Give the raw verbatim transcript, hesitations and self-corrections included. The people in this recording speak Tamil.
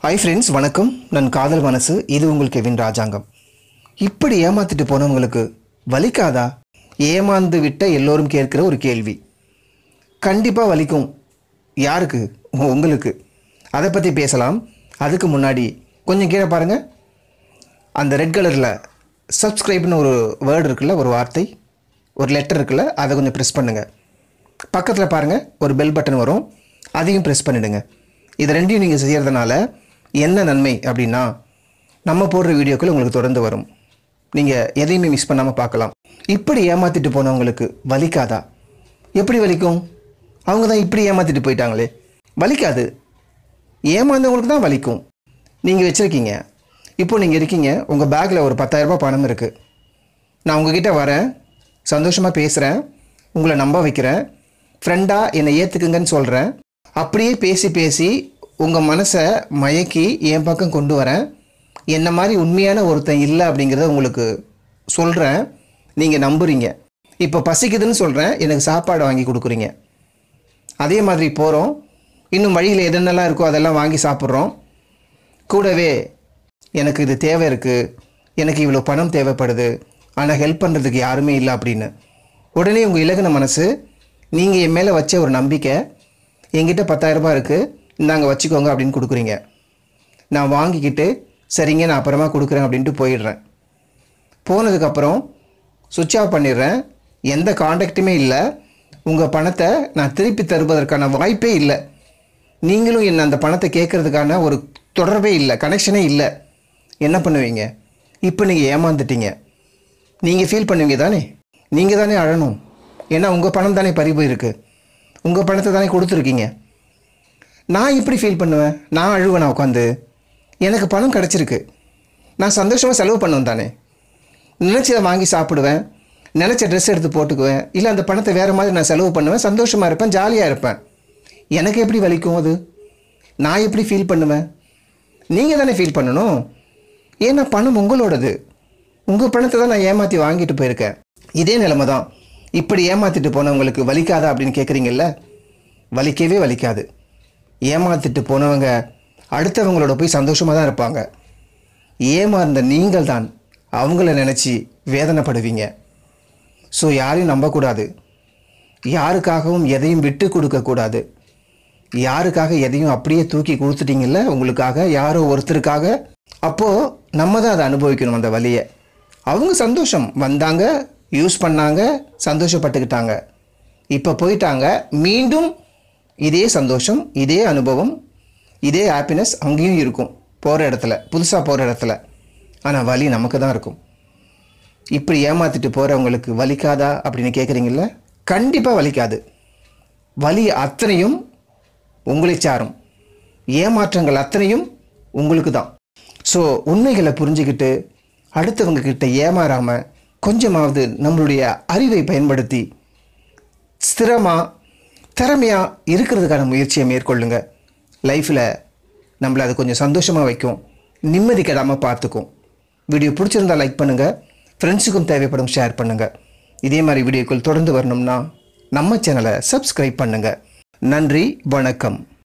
Hi friends, வணக்கம். நான் காதல் மனசு. இது உங்கள் kevinrajangam. இப்படி ஏமாத்திட்டு போனவங்களுக்கு வலிக்காதா? ஏமாந்து விட்ட எல்லோரும் கேட்கிற ஒரு கேள்வி. கண்டிப்பா வலிக்கும். யாருக்கு? உங்களுக்கு. அதை பத்தி பேசலாம். அதுக்கு முன்னாடி கொஞ்சம் கீழே பாருங்க. அந்த ரெட் கலர்ல சப்ஸ்கிரைப்னு ஒரு வேர்ட் இருக்குல்ல, ஒரு வார்த்தை, ஒரு லெட்டர் இருக்குல்ல, அதை கொஞ்சம் பிரஸ் பண்ணுங்க. பக்கத்துல பாருங்க ஒரு பெல் பட்டன் வரும். அதையும் பிரஸ் பண்ணிடுங்க. இது ரெண்டையும் நீங்க செய்யறதுனால என்ன நன்மை அப்படின்னா, நம்ம போடுற வீடியோக்கள் உங்களுக்கு தொடர்ந்து வரும். நீங்க எதையுமே மிஸ் பண்ணாம பார்க்கலாம். இப்படி ஏமாத்திட்டு போனவங்களுக்கு வலிக்காதா? எப்படி வலிக்கும்? அவங்க தான் இப்படி ஏமாத்திட்டு போயிட்டாங்களே. வலிக்காது. ஏமாந்தவங்களுக்கு தான் வலிக்கும். நீங்க வச்சிருக்கீங்க, இப்போ நீங்க இருக்கீங்க, உங்க பேக்ல ஒரு பத்தாயிரம் ரூபாய் பணம் இருக்கு. நான் உங்ககிட்ட வரேன், சந்தோஷமா பேசுறேன், உங்களை நம்ப வைக்கிறேன், ஃப்ரெண்டா என்னை ஏத்துக்குங்கன்னு சொல்றேன். அப்படியே பேசி பேசி உங்கள் மனசை மயக்கி என் பக்கம் கொண்டு வரேன். என்ன மாதிரி உண்மையான ஒருத்தன் இல்லை அப்படிங்கிறத உங்களுக்கு சொல்கிறேன். நீங்கள் நம்புறீங்க. இப்போ பசிக்குதுன்னு சொல்கிறேன், எனக்கு சாப்பாடு வாங்கி கொடுக்குறீங்க. அதே மாதிரி போகிறோம், இன்னும் வழியில் எதென்னலாம் இருக்கோ அதெல்லாம் வாங்கி சாப்பிட்றோம். கூடவே எனக்கு இது தேவை இருக்குது, எனக்கு இவ்வளோ பணம் தேவைப்படுது, ஆனால் ஹெல்ப் பண்ணுறதுக்கு யாருமே இல்லை அப்படின்னு. உடனே உங்கள் இலகுன மனசு, நீங்கள் என் மேலே வச்ச ஒரு நம்பிக்கை, என்கிட்ட பத்தாயிரம் ரூபாய் இருக்குது, இந்தாங்க வச்சுக்கோங்க அப்படின்னு கொடுக்குறீங்க. நான் வாங்கிக்கிட்டு சரிங்க நான் அப்புறமா கொடுக்குறேன் அப்படின்ட்டு போயிடுறேன். போனதுக்கப்புறம் சுவிட்ச் ஆஃப் பண்ணிடுறேன். எந்த காண்டாக்டுமே இல்லை. உங்கள் பணத்தை நான் திருப்பி தருவதற்கான வாய்ப்பே இல்லை. நீங்களும் என்ன அந்த பணத்தை கேட்குறதுக்கான ஒரு தொடர்பே இல்லை, கனெக்ஷனே இல்லை. என்ன பண்ணுவீங்க? இப்போ நீங்கள் ஏமாந்துட்டீங்க. நீங்கள் ஃபீல் பண்ணுவீங்க தானே? நீங்கள் தானே அழணும். ஏன்னா உங்கள் பணம் தானே பறி போயிருக்கு. உங்கள் பணத்தை தானே கொடுத்துருக்கீங்க. நான் இப்படி ஃபீல் பண்ணுவேன், நான் அழுவேன். நான் உட்காந்து எனக்கு பணம் கிடச்சிருக்கு, நான் சந்தோஷமாக செலவு பண்ணுவேன் தானே. நினச்சதை வாங்கி சாப்பிடுவேன், நினச்ச ட்ரெஸ் எடுத்து போட்டுக்குவேன், இல்லை அந்த பணத்தை வேறு மாதிரி நான் செலவு பண்ணுவேன், சந்தோஷமாக இருப்பேன், ஜாலியாக இருப்பேன். எனக்கு எப்படி வலிக்கும் அது? நான் எப்படி ஃபீல் பண்ணுவேன்? நீங்கள் தானே ஃபீல் பண்ணணும். ஏன்னா பணம் உங்களோடது. உங்கள் பணத்தை தான் நான் ஏமாற்றி வாங்கிட்டு போயிருக்கேன். இதே நிலைமை தான். இப்படி ஏமாற்றிட்டு போனவங்களுக்கு வலிக்காதா அப்படின்னு கேட்குறீங்கல்ல? வலிக்கவே வலிக்காது. ஏமாற்றிட்டு போனவங்க அடுத்தவங்களோட போய் சந்தோஷமாக தான் இருப்பாங்க. ஏமாந்த நீங்கள் தான் அவங்கள நினச்சி வேதனைப்படுவீங்க. ஸோ யாரையும் நம்பக்கூடாது. யாருக்காகவும் எதையும் விட்டு கொடுக்கக்கூடாது. யாருக்காக எதையும் அப்படியே தூக்கி கொடுத்துட்டீங்கல்ல, உங்களுக்காக, யாரோ ஒருத்தருக்காக, அப்போது நம்ம தான் அதை அனுபவிக்கணும், அந்த வலியை. அவங்க சந்தோஷம், வந்தாங்க, யூஸ் பண்ணாங்க, சந்தோஷப்பட்டுக்கிட்டாங்க, இப்போ போயிட்டாங்க. மீண்டும் இதே சந்தோஷம், இதே அனுபவம், இதே ஹாப்பினஸ் அங்கேயும் இருக்கும் போகிற இடத்துல, புதுசாக போகிற இடத்துல. ஆனால் வலி நமக்கு தான் இருக்கும். இப்படி ஏமாற்றிட்டு போகிறவங்களுக்கு வலிக்காதா அப்படின்னு கேட்குறீங்கள? கண்டிப்பாக வலிக்காது. வலி அத்தனையும் உங்களை சாரும். ஏமாற்றங்கள் அத்தனையும் உங்களுக்கு தான். ஸோ உண்மைகளை புரிஞ்சுக்கிட்டு அடுத்தவங்க கிட்ட ஏமாறாமல் கொஞ்சமாவது நம்மளுடைய அறிவை பயன்படுத்தி ஸ்திரமாக திறமையாக இருக்கிறதுக்கான முயற்சியை மேற்கொள்ளுங்க. லைஃப்பில் நம்மளை அது கொஞ்சம் சந்தோஷமாக வைக்கும், நிம்மதி கெடாமல் பார்த்துக்கும். வீடியோ பிடிச்சிருந்தால் லைக் பண்ணுங்கள், ஃப்ரெண்ட்ஸுக்கும் தேவைப்படும் ஷேர் பண்ணுங்கள். இதே மாதிரி வீடியோக்கள் தொடர்ந்து வரணும்னா நம்ம சேனலை சப்ஸ்கிரைப் பண்ணுங்கள். நன்றி, வணக்கம்.